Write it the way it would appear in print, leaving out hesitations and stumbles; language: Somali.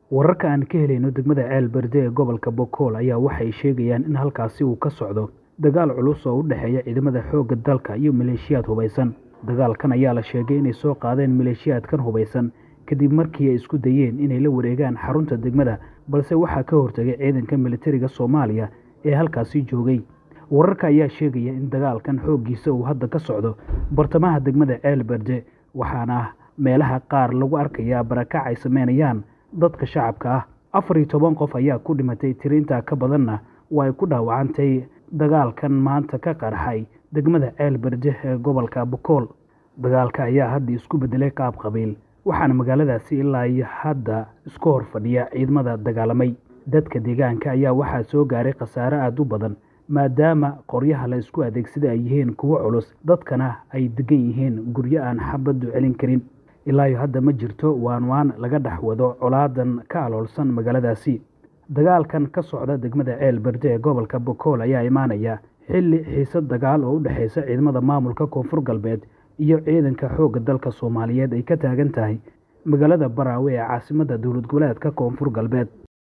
Wararka aan ka helayno degmada Ceelberde ee gobolka Bokool ayaa waxay sheegayaan in halkaasi uu ka socdo dagaal culus oo u dhexeeya ciidamada xoogga dalka iyo maleeshiyaad hubeysan. Dagaalkan ayaa la sheegay inay soo qaadeen maleeshiyaadkan hubeysan kadib markii ay isku dayeen inay la wareegaan xarunta degmada, balse waxaa ka hortagay ciidanka militariga Soomaaliya ee halkaasi joogay. Wararka ayaa sheegaya in dagaalkan xooggiisa uu hadda ka socdo bartamaha degmada Ceelberde, waxaana meelaha qaar lagu arkayaa barakac ay sameynayaan dadka shacabka ah. 14 qof ayaa ku dhimatay, tirinta ka badanna waa ay ku dhaawacantay dagaalkan maanta ka qarxay degmada Ceelberde ee gobolka Bokool. Dagaalka ayaa hadda isku bedelay qaab qabiil, waxaana magaaladaasi ilaa iyo hadda isku hor fadhiya ciidamada dagaalamay. Dadka deegaanka ayaa waxaa soo gaaray khasaare aad u badan maadaama qoryaha la isku adeegsaday ay yihiin kuwo culus, dadkana ay degan yihiin guryo aan xabadu celin karin. Ilaa iyo hadda ma jirto waan laga dhex wado colaadan ka aloolsan magaaladaasi. Dagaalkan ka socda degmada Ceelberde ee gobolka Bokool ayaa imaanaya xilli xiisad dagaal oo u dhexeysa ciidamada maamulka Koonfur Galbeed iyo ciidanka xoogga dalka Soomaaliyeed ay ka taagan tahay magaalada Baraawe ee caasimadda dowlad goboleedka Koonfur Galbeed.